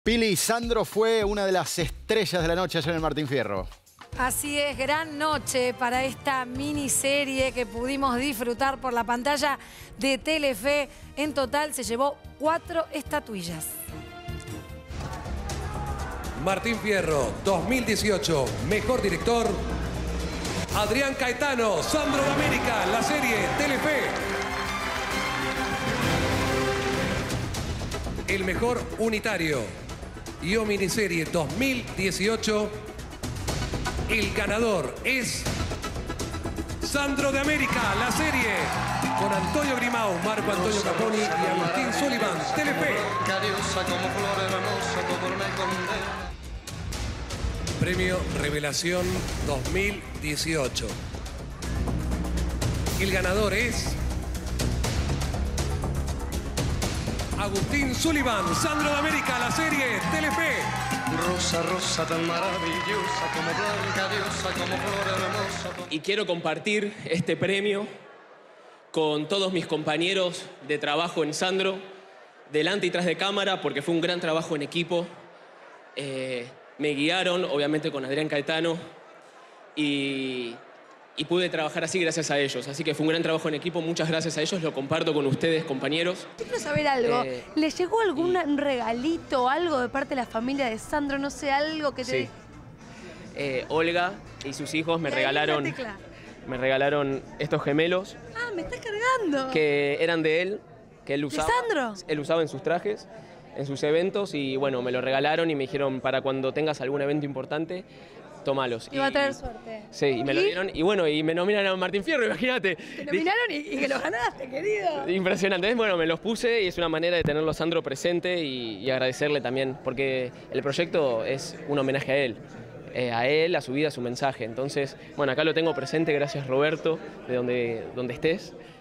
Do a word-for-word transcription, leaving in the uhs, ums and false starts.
Pili, Sandro fue una de las estrellas de la noche ayer en el Martín Fierro. Así es, gran noche para esta miniserie que pudimos disfrutar por la pantalla de Telefe. En total se llevó cuatro estatuillas. Martín Fierro, dos mil dieciocho, mejor director, Adrián Caetano, Sandro de América, la serie Telefe. El mejor unitario y o miniserie dos mil dieciocho, el ganador es Sandro de América, la serie, con Antonio Grimau, Marco Antonio Caponi y Agustín Sullivan, Telefe. Premio Revelación dos mil dieciocho. El ganador es Agustín Sullivan, Sandro de América, la serie Telefe. Rosa, rosa tan maravillosa, como blanca diosa, como flor hermosa. Y quiero compartir este premio con todos mis compañeros de trabajo en Sandro, delante y tras de cámara, porque fue un gran trabajo en equipo. Eh, me guiaron, obviamente, con Adrián Caetano, y, y pude trabajar así gracias a ellos. Así que fue un gran trabajo en equipo, muchas gracias a ellos, lo comparto con ustedes, compañeros. Yo quiero saber algo, Eh, ¿le llegó algún y... regalito, algo de parte de la familia de Sandro? No sé, algo que te... Sí. Eh, Olga y sus hijos me Y ahí regalaron, la tecla. me regalaron estos gemelos Ah, me estás cargando. que eran de él, que él usaba. Sandro? Él usaba en sus trajes, en sus eventos, y bueno, me lo regalaron y me dijeron, para cuando tengas algún evento importante, tómalos. Y va a traer suerte. Sí, y me lo ¿Y? dieron, y bueno, y me nominan a Martín Fierro, imagínate. Te nominaron y, y que lo ganaste, querido. Impresionante. Bueno, me los puse y es una manera de tenerlo a Sandro presente y, y agradecerle también, porque el proyecto es un homenaje a él. Eh, a él, a su vida, a su mensaje. Entonces, bueno, acá lo tengo presente, gracias Roberto, de donde, donde estés.